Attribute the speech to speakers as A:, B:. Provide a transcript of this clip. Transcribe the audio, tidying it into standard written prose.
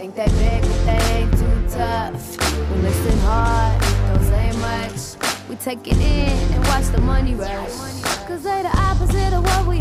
A: Think they big, but they ain't too tough. We listen hard, don't say much. We take it in and watch the money rush. Cause they the opposite of what we